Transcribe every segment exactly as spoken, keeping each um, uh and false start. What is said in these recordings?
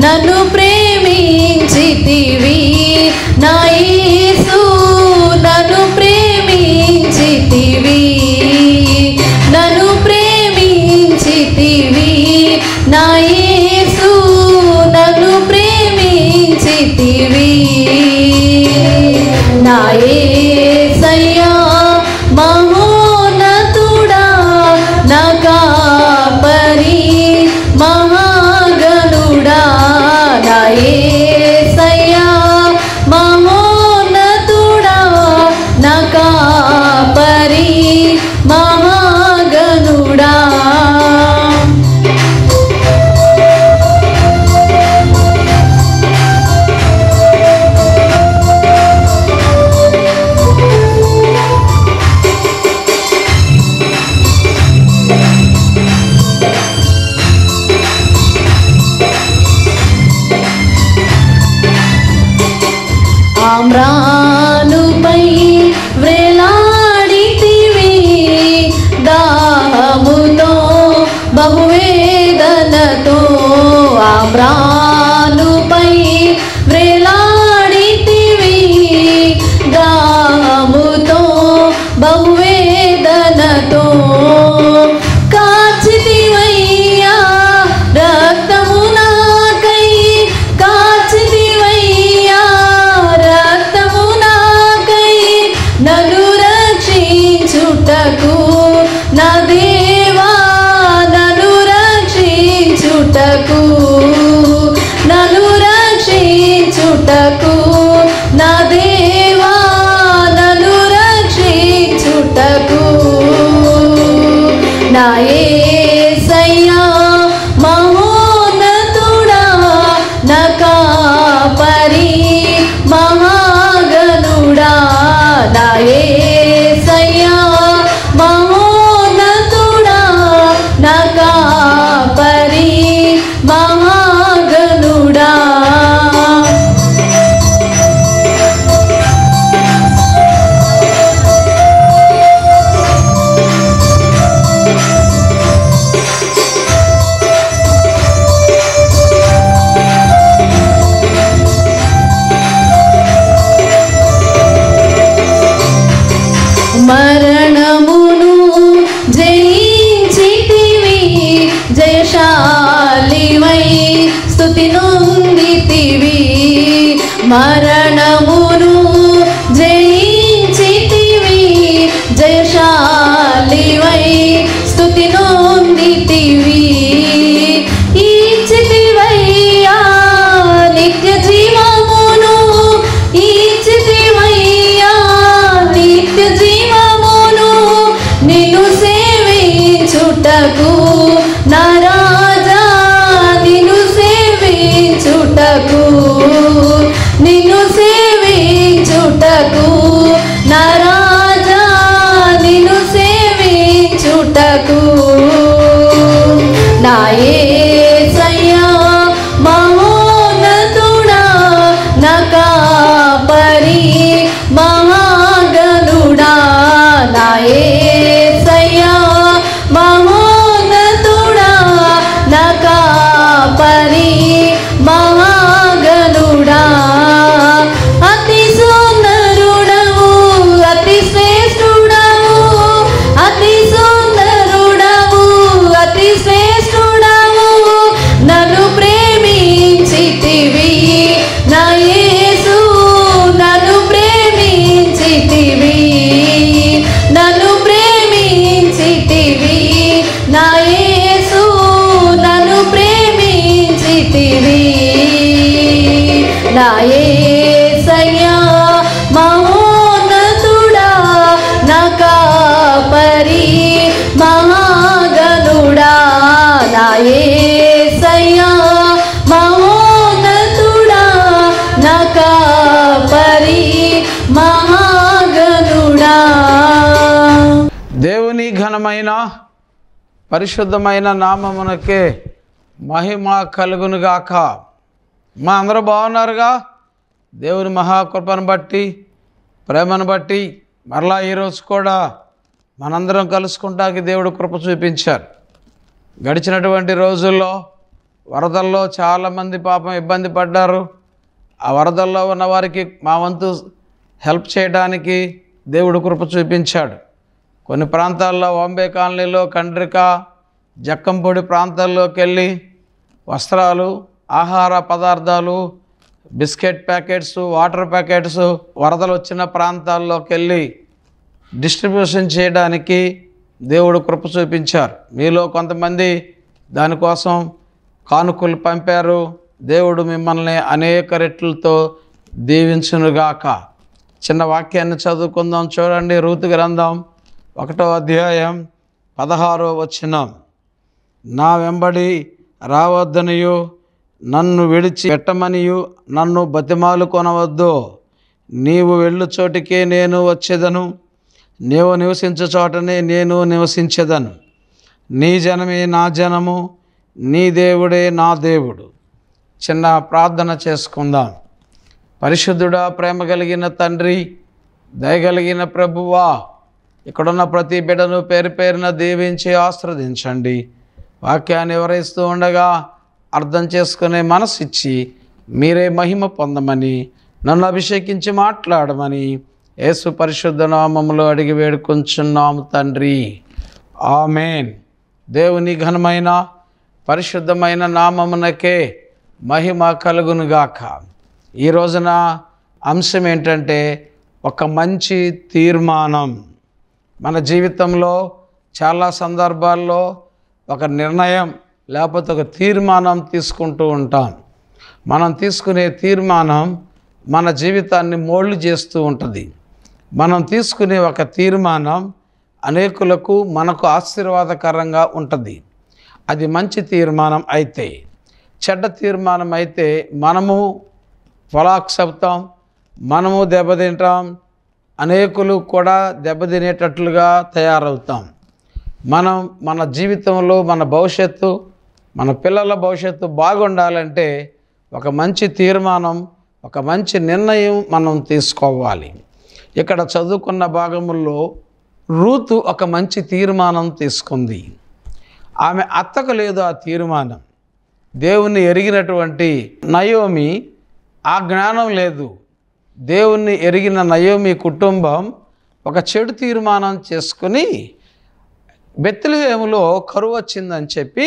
నన్ను ప్రేమించితివి నా యేసు నన్ను ప్రేమించితివి నన్ను ప్రేమించితివి నా యేసు నన్ను ప్రేమించితివి నా యేసయ్యా మహోన్నతుడా నా కాపరి మహాగణుడా నా యేసయ్యా మహోన్నతుడా నా కాపరి మహాగణుడా ఆమ్రానుపై వ్రేలాడితివి దాహముతో బహువేదనతో ఆమ్రానుపై వ్రేలాడితివి దాహముతో బహువేదనతో కాచితివయ్యా రక్తము నాకై కాచితివయ్యా రక్తము నాకై నన్ను రక్షించుటకు నా దేవా నన్ను రక్షించుటకు నన్ను రక్షించుటకు నా దేవా నన్ను రక్షించుటకు నా యేసయ్యా మహోన్నతుడా నా కాపరి మహాగణుడా నా యేసయ్యా మహోన్నతుడా నా కాపరి మహాగణుడా మరణమును జయించితివి జయశాలివై స్తుతి నొందితివి మరణమును జయించితివి జయశాలివై స్తుతి నొందితివి ఇచ్చితివయ్యా నిత్య జీవమును ఇచ్చితివయ్యా నిత్య జీవమును నిన్ను సేవించుటకు నా రాజా నిన్ను సేవించుటకు నిన్ను సేవించుటకు నా రాజా నిన్ను సేవించుటకు నా యేసయ్యా మహోన్నతుడా నా కాపరి మహాగణుడా నా యేసయ్యా మహోన్నతుడా నా కాపరి మహాగణుడా అతి సుందరుడవు అతి శ్రేష్ఠుడవు అతి సుందరుడవు అతి శ్రేష్ఠుడవు నన్ను ప్రేమించితివి నా యేసు నన్ను ప్రేమించితివి నన్ను ప్రేమించితివి నా యేసు నన్ను ప్రేమించితివి నా యేసయ్యా మహోన్నతుడా నా కాపరి మహాగణుడా నా యేసయ్యా మహోన్నతుడా నా కాపరి మహాగణుడా దేవుని ఘనమైన పరిశుద్ధమైన నామమునకే మహిమ కలుగునుగాక. మా అందరూ బాగున్నారుగా? దేవుని మహాకృపను బట్టి ప్రేమను బట్టి మరలా ఈరోజు కూడా మనందరం కలుసుకుంటానికి దేవుడు కృప చూపించారు. గడిచినటువంటి రోజుల్లో వరదల్లో చాలామంది పాపం ఇబ్బంది పడ్డారు. ఆ వరదల్లో ఉన్న వారికి మా వంతు హెల్ప్ చేయడానికి దేవుడు కృప చూపించాడు. కొన్ని ప్రాంతాల్లో బాంబే కాలనీలో, కండ్రిక, జక్కంపొడి ప్రాంతాల్లోకి వెళ్ళి వస్త్రాలు, ఆహార పదార్థాలు, బిస్కెట్ ప్యాకెట్స్, వాటర్ ప్యాకెట్స్ వరదలు వచ్చిన ప్రాంతాల్లోకి వెళ్ళి డిస్ట్రిబ్యూషన్ చేయడానికి దేవుడు కృప చూపించారు. మీలో కొంతమంది దానికోసం కానుకలు పంపారు. దేవుడు మిమ్మల్ని అనేక రెట్లతో దీవించునుగాక. చిన్న వాక్యాన్ని చదువుకుందాం. చూడండి, రూతు గ్రంథం ఒకటో అధ్యాయం పదహారో వచనం. నా వెంబడి రావద్దనియు నన్ను విడిచి పెట్టమనియు నన్ను బతిమాలు కొనవద్దు. నీవు వెళ్ళు చోటికే నేను వచ్చేదను, నీవు నివసించు చోటనే నేను నివసించేదను. నీ జనమే నా జనము, నీ దేవుడే నా దేవుడు. చిన్న ప్రార్థన చేసుకుందాం. పరిశుద్ధుడా, ప్రేమ కలిగిన తండ్రి, దయగలిగిన ప్రభువా, ఇక్కడున్న ప్రతి బిడ్డను పేరు పేరున దీవించి ఆశీర్వదించండి. వాక్యాన్ని వివరిస్తూ ఉండగా అర్థం చేసుకునే మనసు ఇచ్చి మీరే మహిమ పొందమని, నన్ను అభిషేకించి మాట్లాడమని యేసు పరిశుద్ధ నామములో అడిగి వేడుకొంచున్నాము తండ్రి, ఆమేన్. దేవుని ఘనమైన పరిశుద్ధమైన నామమునకే మహిమ కలుగునుగాక. ఈ రోజున అంశం ఏంటంటే ఒక మంచి తీర్మానం. మన జీవితంలో చాలా సందర్భాల్లో ఒక నిర్ణయం లేకపోతే ఒక తీర్మానం తీసుకుంటూ ఉంటాం. మనం తీసుకునే తీర్మానం మన జీవితాన్ని మోల్డ్ చేస్తూ ఉంటుంది. మనం తీసుకునే ఒక తీర్మానం అనేకులకు మనకు ఆశీర్వాదకరంగా ఉంటుంది. అది మంచి తీర్మానం అయితే. చెడ్డ తీర్మానం అయితే మనము ఫలాక్స్ అవుతాం, మనము దెబ్బతింటాం, అనేకులు కూడా దెబ్బతినేటట్లుగా తయారవుతాం. మనం మన జీవితంలో మన భవిష్యత్తు, మన పిల్లల భవిష్యత్తు బాగుండాలంటే ఒక మంచి తీర్మానం, ఒక మంచి నిర్ణయం మనం తీసుకోవాలి. ఇక్కడ చదువుకున్న భాగముల్లో రూతు ఒక మంచి తీర్మానం తీసుకుంది. ఆమె అత్తకు లేదు ఆ తీర్మానం. దేవుణ్ణి ఎరిగినటువంటి నయోమి ఆ జ్ఞానం లేదు. దేవుణ్ణి ఎరిగిన నయోమి కుటుంబం ఒక చెడు తీర్మానం చేసుకుని బెత్లెహేములో కరువు వచ్చిందని చెప్పి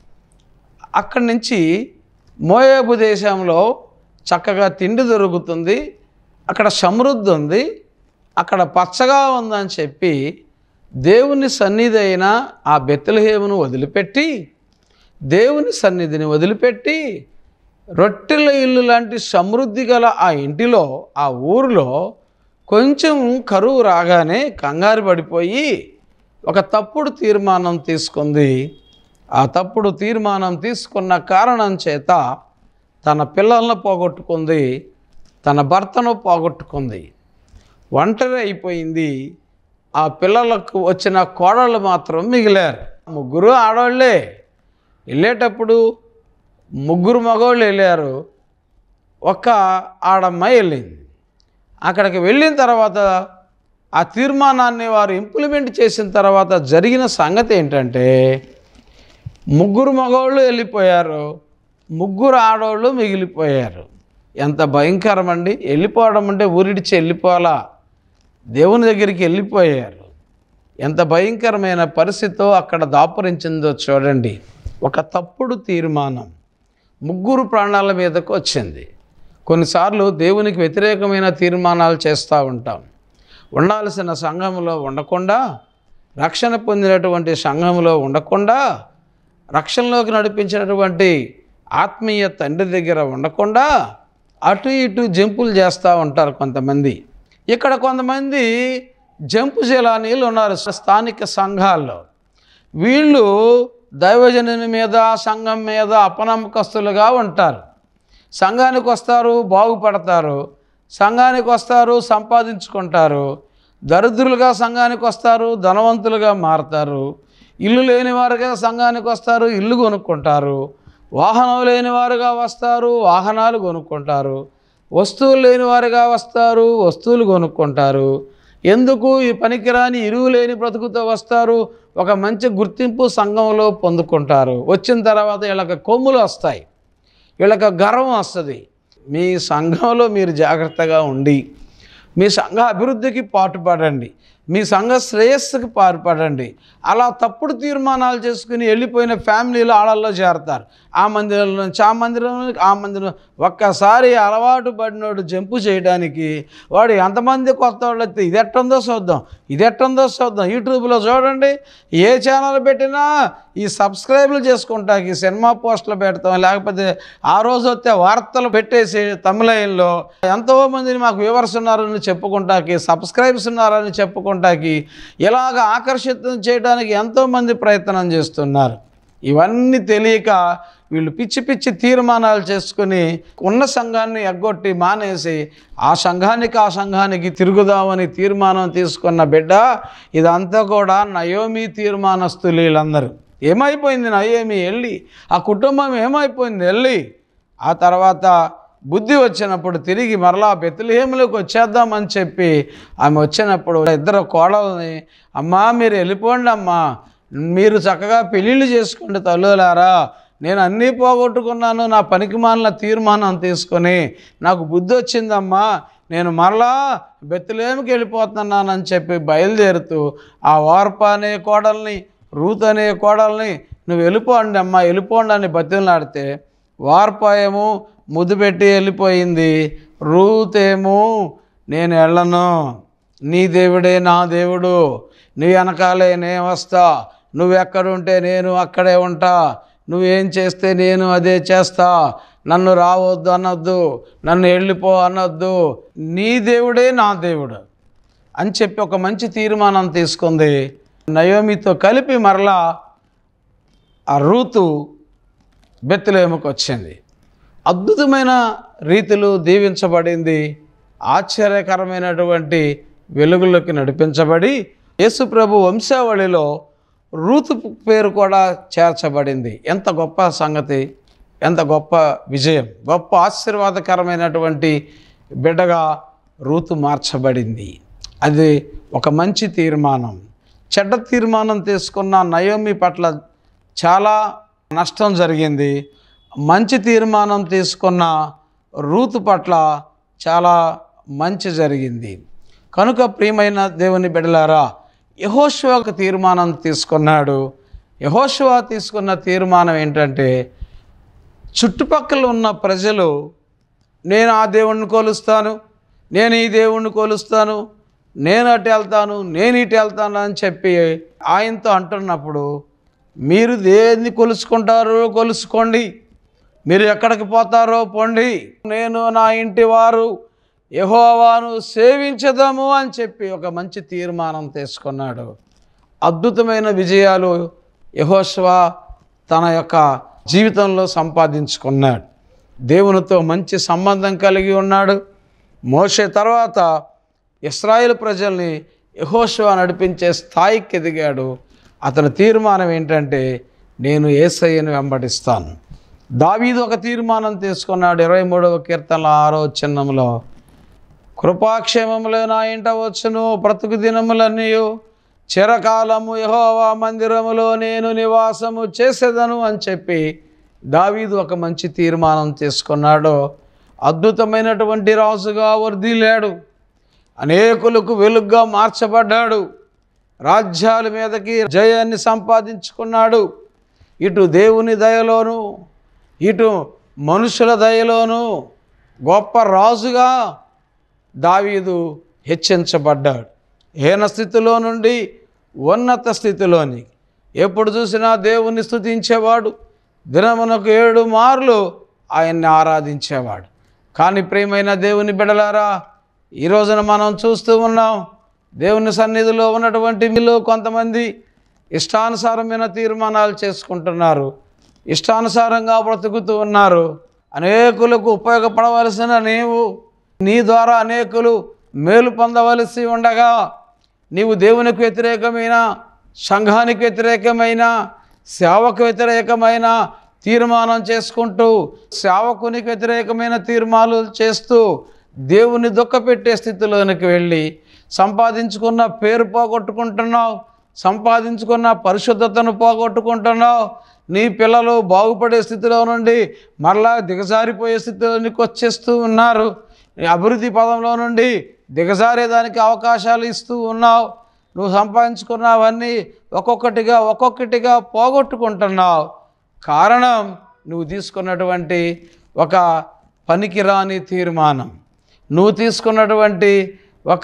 అక్కడి నుంచి మోయాబు దేశంలో చక్కగా తిండి దొరుకుతుంది, అక్కడ సమృద్ధి ఉంది, అక్కడ పచ్చగా ఉందని చెప్పి దేవుని సన్నిధి అయిన ఆ బెత్లెహేమును వదిలిపెట్టి, దేవుని సన్నిధిని వదిలిపెట్టి రొట్టెల ఇల్లు లాంటి సమృద్ధి గల ఆ ఇంటిలో, ఆ ఊరిలో కొంచెం కరువు రాగానే కంగారు పడిపోయి ఒక తప్పుడు తీర్మానం తీసుకుంది. ఆ తప్పుడు తీర్మానం తీసుకున్న కారణం చేత తన పిల్లలను పోగొట్టుకుంది, తన భర్తను పోగొట్టుకుంది, ఒంటరి అయిపోయింది. ఆ పిల్లలకు వచ్చిన కోడళ్ళు మాత్రం మిగిలారు. ముగ్గురు ఆడవాళ్ళే. వెళ్ళేటప్పుడు ముగ్గురు మగవాళ్ళు వెళ్ళారు, ఒక్క ఆడమ్మాయి వెళ్ళింది. అక్కడికి వెళ్ళిన తర్వాత ఆ తీర్మానాన్ని వారు ఇంప్లిమెంట్ చేసిన తర్వాత జరిగిన సంగతి ఏంటంటే ముగ్గురు మగవాళ్ళు వెళ్ళిపోయారు, ముగ్గురు ఆడవాళ్ళు మిగిలిపోయారు. ఎంత భయంకరం అండి! వెళ్ళిపోవడం అంటే ఊరిడిచి వెళ్ళిపోవాలా, దేవుని దగ్గరికి వెళ్ళిపోయారు. ఎంత భయంకరమైన పరిస్థితితో అక్కడ దాపురించిందో చూడండి. ఒక తప్పుడు తీర్మానం ముగ్గురు ప్రాణాల మీదకు వచ్చింది. కొన్నిసార్లు దేవునికి వ్యతిరేకమైన తీర్మానాలు చేస్తూ ఉంటాం. ఉండాల్సిన సంఘంలో ఉండకుండా, రక్షణ పొందినటువంటి సంఘంలో ఉండకుండా, రక్షణలోకి నడిపించినటువంటి ఆత్మీయ తండ్రి దగ్గర ఉండకుండా అటు ఇటు జంపులు చేస్తూ ఉంటారు కొంతమంది. ఇక్కడ కొంతమంది జంపు జలానీలు ఉన్నారు స్థానిక సంఘాల్లో. వీళ్ళు దైవజనుని మీద, సంఘం మీద అపనమ్మకస్తులుగా ఉంటారు. సంఘానికి వస్తారు, బాగుపడతారు, సంఘానికి వస్తారు, సంపాదించుకుంటారు, దరిద్రులుగా సంఘానికి వస్తారు, ధనవంతులుగా మారతారు, ఇల్లు లేని వారుగా సంఘానికి వస్తారు, ఇల్లు కొనుక్కుంటారు, వాహనం లేని వారుగా వస్తారు, వాహనాలు కొనుక్కుంటారు, వస్తువులు లేని వారుగా వస్తారు, వస్తువులు కొనుక్కుంటారు. ఎందుకు ఈ పనికిరాని ఇరువు లేని బ్రతుకుతో వస్తారు, ఒక మంచి గుర్తింపు సంఘంలో పొందుకుంటారు. వచ్చిన తర్వాత వీళ్ళకి కొమ్ములు వస్తాయి, వీళ్ళకి గర్వం వస్తుంది. మీ సంఘంలో మీరు జాగ్రత్తగా ఉండి మీ సంఘ అభివృద్ధికి పాటుపడండి, మీ సంఘ శ్రేయస్సుకి పాటుపడండి. అలా తప్పుడు తీర్మానాలు చేసుకుని వెళ్ళిపోయిన ఫ్యామిలీలు ఆళ్ళల్లో చేరతారు. ఆ మందిరం నుంచి ఆ మందిరం, ఆ మందిరం. ఒక్కసారి అలవాటు పడినోడు జంపు చేయడానికి వాడు ఎంతమంది కొత్త వాళ్ళు అయితే ఇది ఎట్టుందో చూద్దాం, ఇది ఎట్టుందో చూద్దాం. యూట్యూబ్లో చూడండి, ఏ ఛానల్ పెట్టినా ఈ సబ్స్క్రైబ్లు చేసుకుంటాకి సినిమా పోస్టులు పెడతాం, లేకపోతే ఆ రోజు వస్తే వార్తలు పెట్టేసి తమిళంలో ఎంతోమందిని మాకు వ్యూవర్స్ ఉన్నారని చెప్పుకుంటాకి, సబ్స్క్రైబ్స్ ఉన్నారని చెప్పుకుంటాకి, ఇలాగ ఆకర్షితం చేయడానికి ఎంతోమంది ప్రయత్నం చేస్తున్నారు. ఇవన్నీ తెలియక వీళ్ళు పిచ్చి పిచ్చి తీర్మానాలు చేసుకుని ఉన్న సంఘాన్ని ఎగ్గొట్టి మానేసి ఆ సంఘానికి ఆ సంఘానికి తిరుగుదామని తీర్మానం తీసుకున్న బిడ్డ, ఇదంతా కూడా నయోమి తీర్మానస్తులు. వీళ్ళందరూ ఏమైపోయింది, నయోమి వెళ్ళి ఆ కుటుంబం ఏమైపోయింది వెళ్ళి ఆ తర్వాత బుద్ధి వచ్చినప్పుడు తిరిగి మరలా బెత్లెహేములోకి వచ్చేద్దామని చెప్పి ఆమె వచ్చినప్పుడు ఇద్దరు కోడల్ని, అమ్మా మీరు వెళ్ళిపోండి అమ్మా, మీరు చక్కగా పెళ్ళిళ్ళు చేసుకోండి తల్లులారా, నేను అన్నీ పోగొట్టుకున్నాను, నా పనికిమాలిన తీర్మానం తీసుకొని నాకు బుద్ధి వచ్చిందమ్మా, నేను మరలా బెత్లెహేముకి వెళ్ళిపోతున్నానని చెప్పి బయలుదేరుతూ ఆ ఓర్ప అనే కోడల్ని, రూత్ అనే కోడల్ని నువ్వు వెళ్ళిపోండి అమ్మా వెళ్ళిపోండి అని బతిమలాడితే వార్ప ఏమో ముద్దు పెట్టి వెళ్ళిపోయింది, రూత్ ఏమో నేను వెళ్ళను, నీ దేవుడే నా దేవుడు, నీ వెనకాలే నేను వస్తా, నువ్వెక్కడుంటే నేను అక్కడే ఉంటా, నువ్వేం చేస్తే నేను అదే చేస్తా, నన్ను రావద్దు అనొద్దు, నన్ను వెళ్ళిపో అనొద్దు, నీ దేవుడే నా దేవుడు అని చెప్పి ఒక మంచి తీర్మానం తీసుకుంది. నయోమితో కలిపి మరలా ఆ రూతు బెత్లెహేముకు వచ్చింది. అద్భుతమైన రీతిలో దీవించబడింది, ఆశ్చర్యకరమైనటువంటి వెలుగులోకి నడిపించబడి యేసు ప్రభు వంశావళిలో రూతు పేరు కూడా చేర్చబడింది. ఎంత గొప్ప సంగతి, ఎంత గొప్ప విజయం, గొప్ప ఆశీర్వాదకరమైనటువంటి బిడ్డగా రూతు మార్చబడింది. అది ఒక మంచి తీర్మానం. చెడ్డ తీర్మానం తీసుకున్న నయోమి పట్ల చాలా నష్టం జరిగింది. మంచి తీర్మానం తీసుకున్న రూతు పట్ల చాలా మంచి జరిగింది. కనుక ప్రియమైన దేవుని బిడ్డలారా, యెహోషువ ఒక తీర్మానం తీసుకున్నాడు. యెహోషువ తీసుకున్న తీర్మానం ఏంటంటే, చుట్టుపక్కల ఉన్న ప్రజలు నేను ఆ దేవుణ్ణి కొలుస్తాను, నేను ఈ దేవుణ్ణి కొలుస్తాను, నేను అటు వెళ్తాను, నేను ఇటు వెళ్తాను అని చెప్పి ఆయనతో అంటున్నప్పుడు, మీరు దేన్ని కొలుసుకుంటారో కొలుసుకోండి, మీరు ఎక్కడికి పోతారో పోండి, నేను నా ఇంటి వారు యెహోవాను సేవించదాము అని చెప్పి ఒక మంచి తీర్మానం తీసుకున్నాడు. అద్భుతమైన విజయాలు యెహోషువ తన యొక్క జీవితంలో సంపాదించుకున్నాడు. దేవునితో మంచి సంబంధం కలిగి ఉన్నాడు. మోషే తర్వాత ఇశ్రాయేలు ప్రజల్ని యెహోషువ నడిపించే స్థాయికి ఎదిగాడు. అతని తీర్మానం ఏంటంటే, నేను యేసయ్యను వెంబడిస్తాను. దావీదు ఒక తీర్మానం తీసుకున్నాడు. ఇరవై మూడవ కీర్తనల ఆరో చిన్నంలో, కృపాక్షేమములే నా ఇంట వచ్చును, బ్రతుకు దినములన్నీ చిరకాలము యెహోవా మందిరములో నేను నివాసము చేసేదను అని చెప్పి దావీదు ఒక మంచి తీర్మానం తీసుకున్నాడు. అద్భుతమైనటువంటి రాజుగా వర్ధిల్లాడు. అనేకులకు వెలుగుగా మార్చబడ్డాడు. రాజ్యాల మీదకి జయాన్ని సంపాదించుకున్నాడు. ఇటు దేవుని దయలోను ఇటు మనుషుల దయలోను గొప్ప రాజుగా దావీదు హెచ్చించబడ్డాడు. హీన స్థితిలో నుండి ఉన్నత స్థితిలోని ఎప్పుడు చూసినా దేవుని స్తుతించేవాడు. దినమునకు ఏడు మార్లు ఆయన్ని ఆరాధించేవాడు. కానీ ప్రియమైన దేవుని బిడ్డలారా, ఈ రోజున మనం చూస్తూ ఉన్నాం, దేవుని సన్నిధిలో ఉన్నటువంటి మీలో కొంతమంది ఇష్టానుసారమైన తీర్మానాలు చేసుకుంటున్నారు, ఇష్టానుసారంగా బ్రతుకుతూ ఉన్నారు. అనేకులకు ఉపయోగపడవలసిన నీవు, నీ ద్వారా అనేకులు మేలు పొందవలసి ఉండగా నీవు దేవునికి వ్యతిరేకమైన, సంఘానికి వ్యతిరేకమైన, సేవకు వ్యతిరేకమైన తీర్మానం చేసుకుంటూ, సేవకునికి వ్యతిరేకమైన తీర్మానాలు చేస్తూ దేవుని దుఃఖపెట్టే స్థితిలోనికి వెళ్ళి సంపాదించుకున్న పేరు పోగొట్టుకుంటున్నావు, సంపాదించుకున్న పరిశుద్ధతను పోగొట్టుకుంటున్నావు. నీ పిల్లలు బాగుపడే స్థితిలో నుండి మరలా దిగజారిపోయే స్థితిలోనికి వచ్చేస్తూ ఉన్నారు. అభివృద్ధి పదంలో నుండి దిగజారేదానికి అవకాశాలు ఇస్తూ ఉన్నావు. నువ్వు సంపాదించుకున్నవన్నీ ఒక్కొక్కటిగా ఒక్కొక్కటిగా పోగొట్టుకుంటున్నావు. కారణం నువ్వు తీసుకున్నటువంటి ఒక పనికిరాని తీర్మానం, నువ్వు తీసుకున్నటువంటి ఒక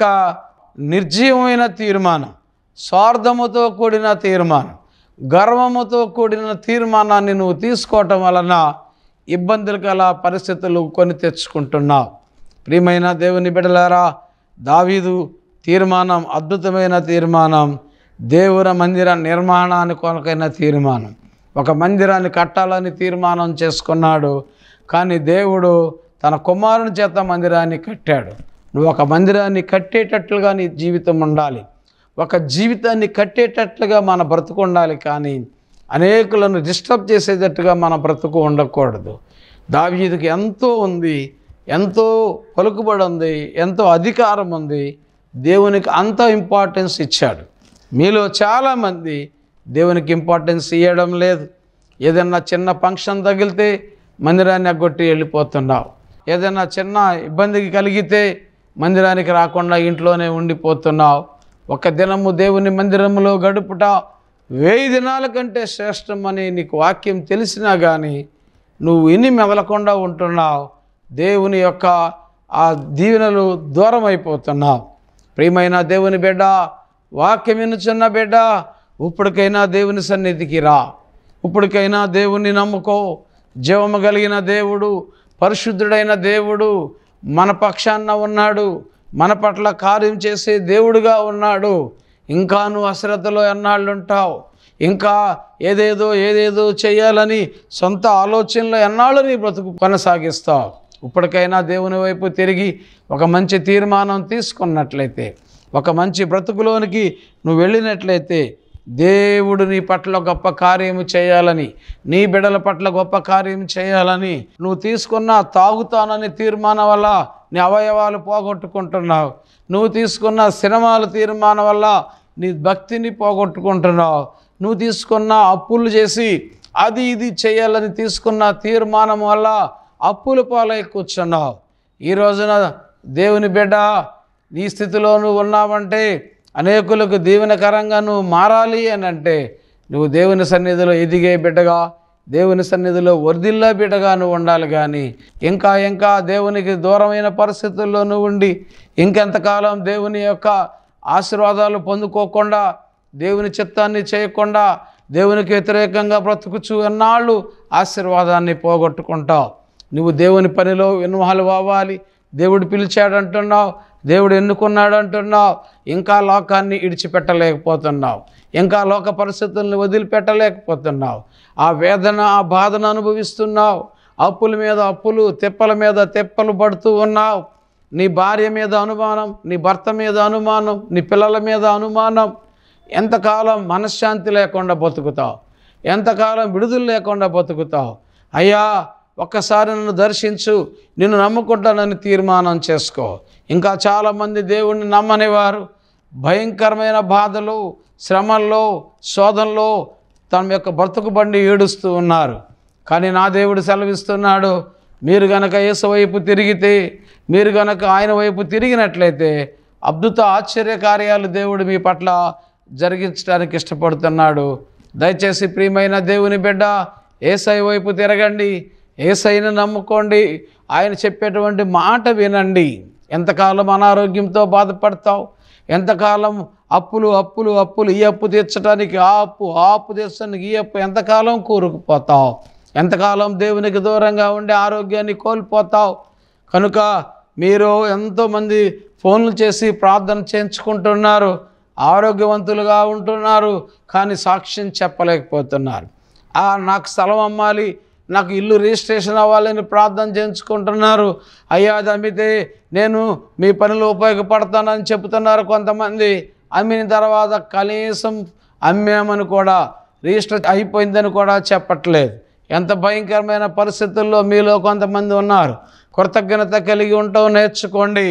నిర్జీవమైన తీర్మానం, స్వార్థముతో కూడిన తీర్మానం, గర్వముతో కూడిన తీర్మానాన్ని నువ్వు తీసుకోవటం వలన ఇబ్బందులు గల పరిస్థితులు కొని తెచ్చుకుంటున్నావు. ప్రియమైన దేవుని బిడ్డలారా, దావీదు తీర్మానం అద్భుతమైన తీర్మానం. దేవుని మందిర నిర్మాణానికి కొనకైన తీర్మానం. ఒక మందిరాన్ని కట్టాలని తీర్మానం చేసుకున్నాడు. కానీ దేవుడు తన కుమారుని చేత మందిరాన్ని కట్టాడు. నువ్వు ఒక మందిరాన్ని కట్టేటట్లుగా నీ జీవితం ఉండాలి. ఒక జీవితాన్ని కట్టేటట్లుగా మన బ్రతుకు ఉండాలి. కానీ అనేకులను డిస్టర్బ్ చేసేటట్టుగా మన బ్రతుకు ఉండకూడదు. దావీదుకి ఎంతో ఉంది, ఎంతో పలుకుబడి ఉంది, ఎంతో అధికారం ఉంది. దేవునికి అంత ఇంపార్టెన్స్ ఇచ్చాడు. మీలో చాలామంది దేవునికి ఇంపార్టెన్స్ ఇవ్వడం లేదు. ఏదైనా చిన్న ఫంక్షన్ తగిలితే మందిరాన్ని ఎగ్గొట్టి వెళ్ళిపోతున్నావు. ఏదైనా చిన్న ఇబ్బందికి కలిగితే మందిరానికి రాకుండా ఇంట్లోనే ఉండిపోతున్నావు. ఒక దినము దేవుని మందిరంలో గడుపుట వెయ్యి దినాల కంటే శ్రేష్టమని నీకు వాక్యం తెలిసినా కానీ నువ్వు ఇన్ని మెదలకుండా ఉంటున్నావు. దేవుని యొక్క ఆ దీవెనలు దూరం అయిపోతున్నావు. ప్రియమైన దేవుని బిడ్డ, వాక్యం వినుచున్న బిడ్డ, ఇప్పటికైనా దేవుని సన్నిధికి రా. ఇప్పటికైనా దేవుని నమ్ముకో. జీవము కలిగిన దేవుడు, పరిశుద్ధుడైన దేవుడు మన పక్షాన ఉన్నాడు. మన పట్ల కార్యం చేసే దేవుడుగా ఉన్నాడు. ఇంకా నువ్వు అశ్రద్ధలో ఎన్నాళ్ళు ఉంటావు? ఇంకా ఏదేదో ఏదేదో చేయాలని సొంత ఆలోచనలో ఎన్నాళ్ళు నీ బ్రతుకు కొనసాగిస్తావు? ఇప్పటికైనా దేవుని వైపు తిరిగి ఒక మంచి తీర్మానం తీసుకున్నట్లయితే, ఒక మంచి బ్రతుకులోనికి నువ్వు వెళ్ళినట్లయితే దేవుడు నీ పట్ల గొప్ప కార్యము చేయాలని, నీ బిడ్డల పట్ల గొప్ప కార్యం చేయాలని నువ్వు తీసుకున్న తాగుతానని తీర్మానం వల్ల నీ అవయవాలు పోగొట్టుకుంటున్నావు. నువ్వు తీసుకున్న సినిమాల తీర్మానం వల్ల నీ భక్తిని పోగొట్టుకుంటున్నావు. నువ్వు తీసుకున్న అప్పులు చేసి అది ఇది చేయాలని తీసుకున్న తీర్మానం వల్ల అప్పుల పాలై కూర్చున్నావు. ఈ రోజున దేవుని బిడ్డ, నీ స్థితిలో నువ్వు ఉన్నావంటే, అనేకులకు దీవెనకరంగా నువ్వు మారాలి అని అంటే నువ్వు దేవుని సన్నిధిలో ఎదిగే బిడ్డగా, దేవుని సన్నిధిలో వర్ధిల్లా బిడ్డగా నువ్వు ఉండాలి. కానీ ఇంకా ఇంకా దేవునికి దూరమైన పరిస్థితుల్లో నువ్వు ఉండి ఇంకెంతకాలం దేవుని యొక్క ఆశీర్వాదాలు పొందుకోకుండా, దేవుని చిత్తాన్ని చేయకుండా, దేవునికి వ్యతిరేకంగా బ్రతుకుచు ఎన్నాళ్ళు ఆశీర్వాదాన్ని పోగొట్టుకుంటావు. నువ్వు దేవుని పనిలో ఇన్వాల్వ్ అవ్వాలి. దేవుడు పిలిచాడంటున్నావు, దేవుడు ఎన్నుకున్నాడు అంటున్నావు. ఇంకా లోకాన్ని ఇడిచిపెట్టలేకపోతున్నావు. ఇంకా లోక పరిస్థితులను వదిలిపెట్టలేకపోతున్నావు. ఆ వేదన, ఆ బాధను అనుభవిస్తున్నావు. అప్పుల మీద అప్పులు, తిప్పల మీద తిప్పలు పడుతూ ఉన్నావు. నీ భార్య మీద అనుమానం, నీ భర్త మీద అనుమానం, నీ పిల్లల మీద అనుమానం. ఎంతకాలం మనశ్శాంతి లేకుండా బతుకుతావు? ఎంతకాలం విడుదల లేకుండా బతుకుతావు? అయ్యా, ఒక్కసారి నన్ను దర్శించు, నిన్ను నమ్ముకుంటానని తీర్మానం చేసుకో. ఇంకా చాలామంది దేవుణ్ణి నమ్మనివారు భయంకరమైన బాధలు, శ్రమల్లో, శోధనలో తమ యొక్క బ్రతుకు బండి ఏడుస్తూ ఉన్నారు. కానీ నా దేవుడు సెలవిస్తున్నాడు, మీరు గనక యేసు వైపు తిరిగితే, మీరు గనక ఆయన వైపు తిరిగినట్లయితే అద్భుత ఆశ్చర్య కార్యాలు దేవుడు మీ పట్ల జరిగించడానికి ఇష్టపడుతున్నాడు. దయచేసి ప్రియమైన దేవుని బిడ్డ, యేసయ్య వైపు తిరగండి, యేసయ్యను నమ్ముకోండి, ఆయన చెప్పేటువంటి మాట వినండి. ఎంతకాలం అనారోగ్యంతో బాధపడతావు? ఎంతకాలం అప్పులు అప్పులు అప్పులు, ఈ అప్పు తీర్చడానికి ఆ అప్పు, ఆ అప్పు తీర్చడానికి ఈ అప్పు, ఎంతకాలం కూరుకుపోతావు? ఎంతకాలం దేవునికి దూరంగా ఉండే ఆరోగ్యాన్ని కోల్పోతావు? కనుక మీరు ఎంతోమంది ఫోన్లు చేసి ప్రార్థన చేయించుకుంటున్నారు, ఆరోగ్యవంతులుగా ఉంటున్నారు, కానీ సాక్ష్యం చెప్పలేకపోతున్నారు. ఆ నాకు స్థలం అమ్మాలి, నాకు ఇల్లు రిజిస్ట్రేషన్ అవ్వాలని ప్రార్థన చేయించుకుంటున్నారు. అయ్యా, అది అమ్మితే నేను మీ పనిలో ఉపయోగపడతానని చెబుతున్నారు కొంతమంది. అమ్మిన తర్వాత కనీసం అమ్మామని కూడా, రిజిస్టర్ అయిపోయిందని కూడా చెప్పట్లేదు. ఎంత భయంకరమైన పరిస్థితుల్లో మీలో కొంతమంది ఉన్నారు. కృతజ్ఞత కలిగి ఉండటం నేర్చుకోండి.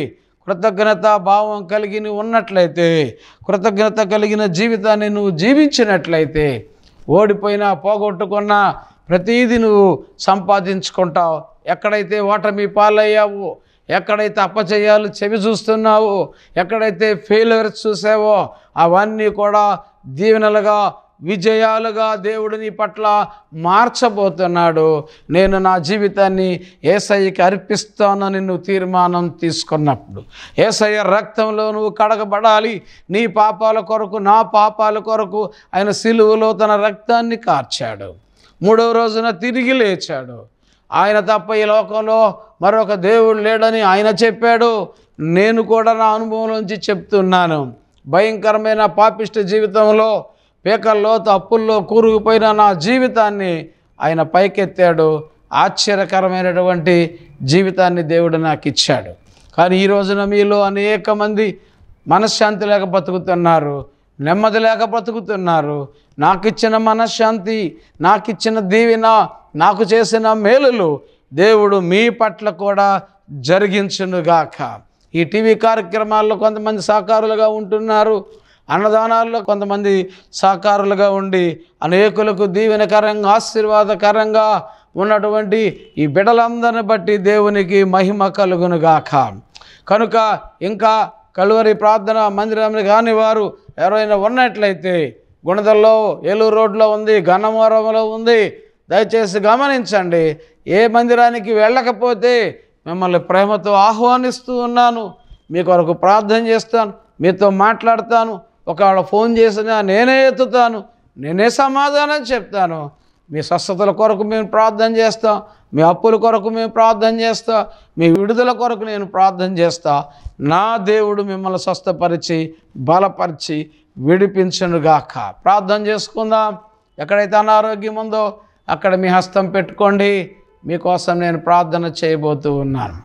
కృతజ్ఞత భావం కలిగి నువ్వు ఉన్నట్లయితే, కృతజ్ఞత కలిగిన జీవితాన్ని నువ్వు జీవించినట్లయితే, ఓడిపోయినా పోగొట్టుకున్నా ప్రతీది నువ్వు సంపాదించుకుంటావు. ఎక్కడైతే ఓటమి పాలయ్యావో, ఎక్కడైతే అపజయాలు చెవి చూస్తున్నావో, ఎక్కడైతే ఫెయిల్యూర్స్ చూసావో అవన్నీ కూడా దీవెనలుగా, విజయాలుగా దేవుడు నీ పట్ల మార్చబోతున్నాడు. నేను నా జీవితాన్ని యేసయ్యకి అర్పిస్తానని నువ్వు తీర్మానం తీసుకున్నప్పుడు, యేసయ్య రక్తంలో నువ్వు కడగబడాలి. నీ పాపాల కొరకు, నా పాపాల కొరకు ఆయన సిలువలో తన రక్తాన్ని కార్చాడు. మూడవ రోజున తిరిగి లేచాడు. ఆయన తప్ప ఈ లోకంలో మరొక దేవుడు లేడని ఆయన చెప్పాడు. నేను కూడా నా అనుభవంలోంచి చెప్తున్నాను. భయంకరమైన పాపిష్టి జీవితంలో, పేకల్లో అప్పుల్లో కూరుకుపోయిన నా జీవితాన్ని ఆయన పైకెత్తాడు. ఆశ్చర్యకరమైనటువంటి జీవితాన్ని దేవుడు నాకు ఇచ్చాడు. కానీ ఈ రోజున మీలో అనేక మంది మనశ్శాంతి లేక బతుకుతున్నారు, నెమ్మది లేక బతుకుతున్నారు. నాకు ఇచ్చిన మనశ్శాంతి, నాకు ఇచ్చిన దీవెన, నాకు చేసిన మేలులు దేవుడు మీ పట్ల కూడా జరిగించునుగాక. ఈ టీవీ కార్యక్రమాల్లో కొంతమంది సహకారులుగా ఉంటున్నారు, అన్నదానాల్లో కొంతమంది సహకారులుగా ఉండి అనేకులకు దీవెనకరంగా, ఆశీర్వాదకరంగా ఉన్నటువంటి ఈ బిడ్డలందరిని బట్టి దేవునికి మహిమ కలుగునుగాక. కనుక ఇంకా కలువరి ప్రార్థన మందిరం కాని వారు ఎవరైనా ఉన్నట్లయితే, గుణదల్లో, ఏలూరు రోడ్లో ఉంది, గన్నవరంలో ఉంది. దయచేసి గమనించండి. ఏ మందిరానికి వెళ్ళకపోతే మిమ్మల్ని ప్రేమతో ఆహ్వానిస్తూ ఉన్నాను. మీ కొరకు ప్రార్థన చేస్తాను, మీతో మాట్లాడతాను. ఒకవేళ ఫోన్ చేసినా నేనే ఎత్తుతాను, నేనే సమాధానం చెప్తాను. మీ స్వస్థతల కొరకు మేము ప్రార్థన చేస్తాం, మీ అప్పుల కొరకు మేము ప్రార్థన చేస్తాం, మీ విడుదల కొరకు నేను ప్రార్థన చేస్తా. నా దేవుడు మిమ్మల్ని స్వస్థపరిచి, బలపరిచి, విడిపించునుగాక. ప్రార్థన చేసుకుందాం. ఎక్కడైతే అనారోగ్యం ఉందో అక్కడ మీ హస్తం పెట్టుకోండి. మీకోసం నేను ప్రార్థన చేయబోతూ ఉన్నాను.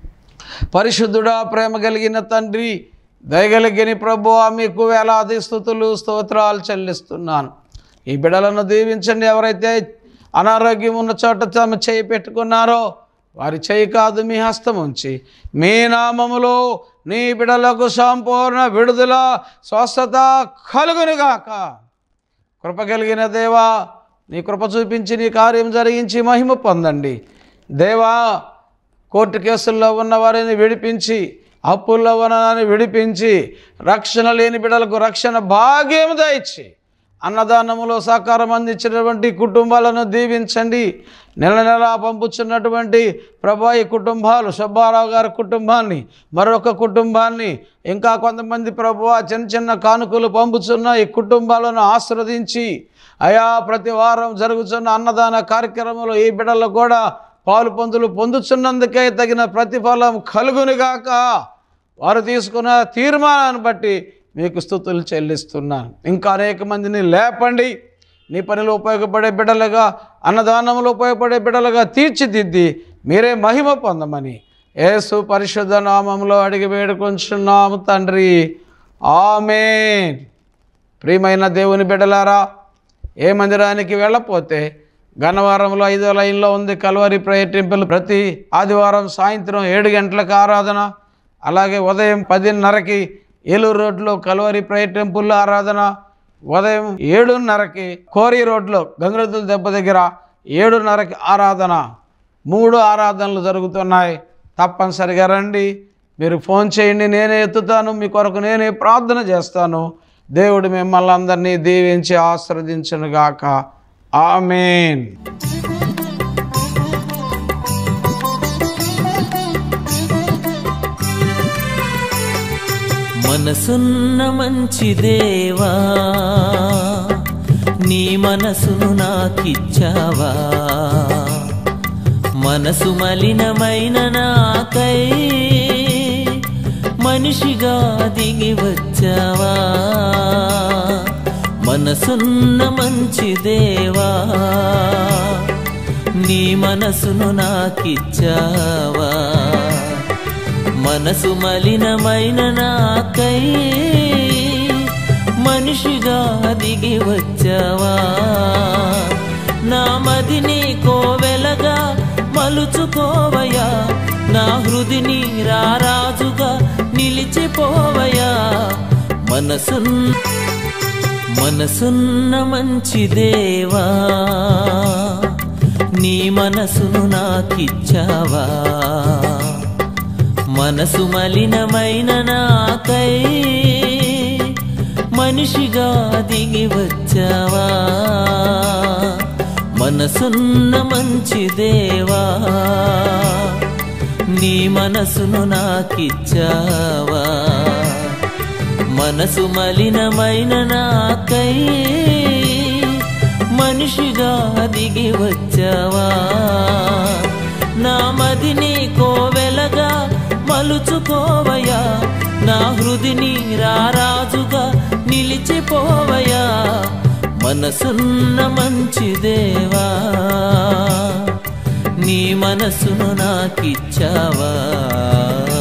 పరిశుద్ధుడా, ప్రేమ కలిగిన తండ్రి, దయగలిగిన ప్రభువా, మీకు వేలాది స్తుతులు, స్తోత్రాలు చెల్లిస్తున్నాను. ఈ బిడ్డలను దీవించండి. ఎవరైతే అనారోగ్యం ఉన్న చోట తమ చేయి పెట్టుకున్నారో వారి చేయి కాదు, మీ హస్తం ఉంచి మీ నామములో నీ బిడ్డలకు సంపూర్ణ విడుదల, స్వస్థత కలుగునుగాక. కృప కలిగిన దేవా, నీ కృప చూపించి నీ కార్యం జరిగించి మహిమ పొందండి. దేవా, కోర్టు కేసుల్లో ఉన్న వారిని విడిపించి, అప్పుల్లో ఉన్నవారిని విడిపించి, రక్షణ లేని బిడ్డలకు రక్షణ భాగ్యం దయచి, అన్నదానములో సహకారం అందించినటువంటి కుటుంబాలను దీవించండి. నెల నెలా పంపుతున్నటువంటి ప్రభా ఈ కుటుంబాలు, సుబ్బారావు గారి కుటుంబాన్ని, మరొక కుటుంబాన్ని, ఇంకా కొంతమంది ప్రభువా చిన్న చిన్న కానుకలు పంపుతున్న ఈ కుటుంబాలను ఆశీర్వదించి, అయా ప్రతి వారం జరుగుతున్న అన్నదాన కార్యక్రమంలో ఈ బిడ్డలు కూడా పాలు పొందులు పొందుతున్నందుకే తగిన ప్రతిఫలం కలుగునుగాక. వారు తీసుకున్న తీర్మానాన్ని బట్టి మీకు స్తుతులు చెల్లిస్తున్నాను. ఇంకా అనేక మందిని లేపండి. నీ పనిలో ఉపయోగపడే బిడ్డలుగా, అన్నదానంలో ఉపయోగపడే బిడ్డలుగా తీర్చిదిద్ది మీరే మహిమ పొందమని యేసు పరిశుద్ధ నామంలో అడిగి వేడుకొంచున్నాము తండ్రి. ఆమేన్. ప్రియమైన దేవుని బిడ్డలారా, ఏ మందిరానికి వెళ్ళపోతే గన్నవరంలో ఐదో లైన్లో ఉంది కల్వరి ప్రేయర్ టెంపుల్. ప్రతి ఆదివారం సాయంత్రం ఏడు గంటలకు ఆరాధన, అలాగే ఉదయం పదిన్నరకి ఏలూరు రోడ్లో కల్వరి ప్రేయర్ టెంపుల్లో ఆరాధన, ఉదయం ఏడున్నరకి కోరి రోడ్లో గంగరతుల దెబ్బ దగ్గర ఏడున్నరకి ఆరాధన. మూడు ఆరాధనలు జరుగుతున్నాయి. తప్పనిసరిగా రండి. మీరు ఫోన్ చేయండి, నేనే ఎత్తుతాను. మీ కొరకు నేనే ప్రార్థన చేస్తాను. దేవుడు మిమ్మల్ని అందరినీ దీవించి ఆశీర్వదించునుగాక. ఆమేన్. మనసున్న మంచి దేవా, నీ మనసును నాకిచ్చావా? మనసు మలినమైన నాకై మనిషిగా దిగి వచ్చావా? మనసున్న మంచి దేవా, నీ మనసును నాకిచ్చావా? మనసు మలినమైన నాకై మనిషిగా దిగి వచ్చావా? నా మదిని కోవెలగా మలుచుకోవయా, నా హృదిని రారాజుగా నిలిచిపోవయా. మనసున్ మనసున్న మంచి దేవా, నీ మనసును నాకిచ్చావా. మనసు మలినమైన నాకై మనిషిగా దిగి వచ్చావా. మనసున్న మంచి దేవా, నీ మనసును నాకిచ్చావా. మనసు మలినమైన నాకై మనిషిగా దిగి వచ్చావా. నా మదిని కోవెలగా మలుచుకోవయా, నా హృదిని రారాజుగా నిలిచిపోవయా. మనసున్న మంచి దేవా, నీ మనసును నాకిచ్చావా.